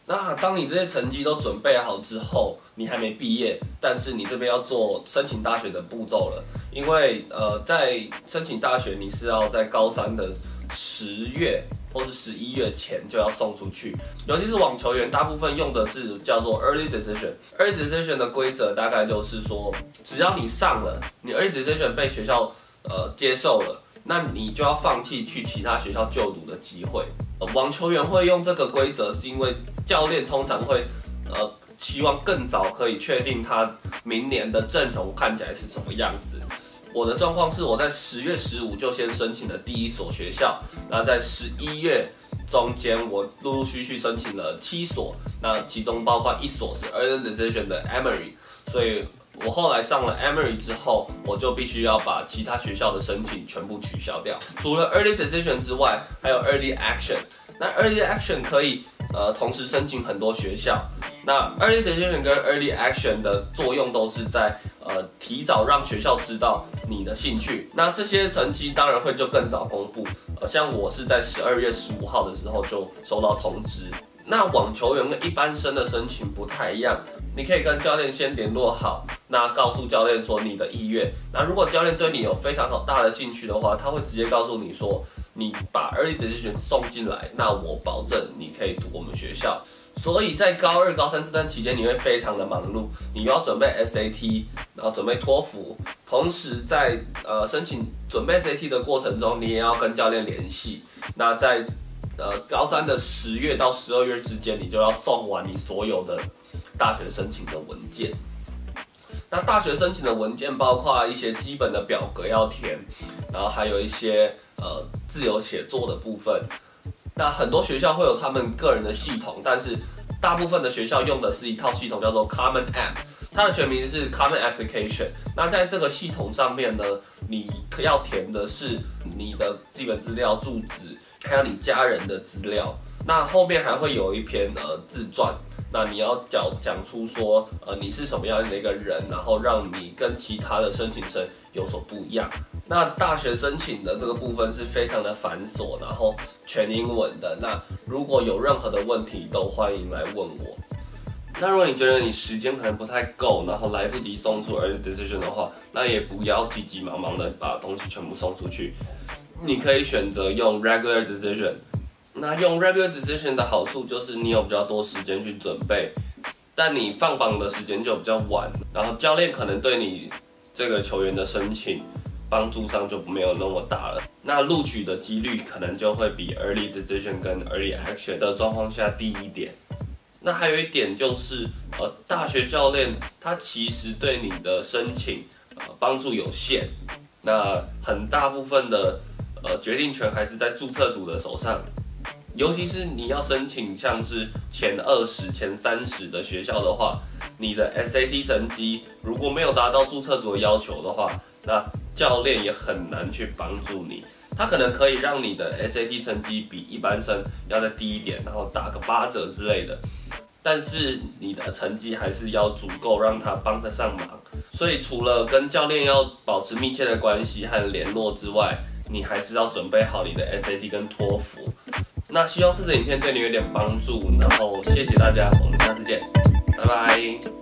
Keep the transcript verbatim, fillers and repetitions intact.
那当你这些成绩都准备好之后，你还没毕业，但是你这边要做申请大学的步骤了，因为呃，在申请大学你是要在高三的十月或是十一月前就要送出去，尤其是网球员，大部分用的是叫做 early decision。early decision 的规则大概就是说，只要你上了，你 early decision 被学校呃接受了，那你就要放弃去其他学校就读的机会。呃，网球员会用这个规则，是因为教练通常会呃希望更早可以确定他明年的阵容看起来是什么样子。我的状况是我在十月十五就先申请了第一所学校，那在十一月中间我陆陆续续申请了七所，那其中包括一所是 early decision 的 Emory， 所以我后来上了 Emory 之后，我就必须要把其他学校的申请全部取消掉。除了 early decision 之外，还有 early action。那 early action 可以呃同时申请很多学校。那 early decision 跟 early action 的作用都是在呃提早让学校知道你的兴趣。那这些成绩当然会就更早公布。呃，像我是在十二月十五号的时候就收到通知。那网球员跟一般生的申请不太一样。你可以跟教练先联络好，那告诉教练说你的意愿。那如果教练对你有非常好大的兴趣的话，他会直接告诉你说，你把 early decision 送进来，那我保证你可以读我们学校。所以在高二、高三这段期间，你会非常的忙碌，你要准备 S A T， 然后准备托福，同时在呃申请准备 S A T 的过程中，你也要跟教练联系。那在呃高三的十月到十二月之间，你就要送完你所有的大学申请的文件。那大学申请的文件包括一些基本的表格要填，然后还有一些呃自由写作的部分。那很多学校会有他们个人的系统，但是大部分的学校用的是一套系统叫做 Common App， 它的全名是 Common Application。那在这个系统上面呢，你要填的是你的基本资料、住址，还有你家人的资料。那后面还会有一篇呃自传。那你要讲讲出说，呃，你是什么样的一个人，然后让你跟其他的申请生有所不一样。那大学申请的这个部分是非常的繁琐，然后全英文的。那如果有任何的问题，都欢迎来问我。那如果你觉得你时间可能不太够，然后来不及送出 early decision 的话，那也不要急急忙忙的把东西全部送出去。你可以选择用 regular decision。那用 regular decision 的好处就是你有比较多时间去准备，但你放榜的时间就比较晚，然后教练可能对你这个球员的申请帮助上就没有那么大了。那录取的几率可能就会比 early decision 跟 early action 的状况下低一点。那还有一点就是，呃，大学教练他其实对你的申请呃帮助有限，那很大部分的呃决定权还是在注册组的手上。尤其是你要申请像是前二十、前三十的学校的话，你的 S A T 成绩如果没有达到注册组的要求的话，那教练也很难去帮助你。他可能可以让你的 S A T 成绩比一般生要再低一点，然后打个八折之类的，但是你的成绩还是要足够让他帮得上忙。所以除了跟教练要保持密切的关系和联络之外，你还是要准备好你的 S A T 跟托福。那希望这支影片对你有点帮助，然后谢谢大家，我们下次见，拜拜。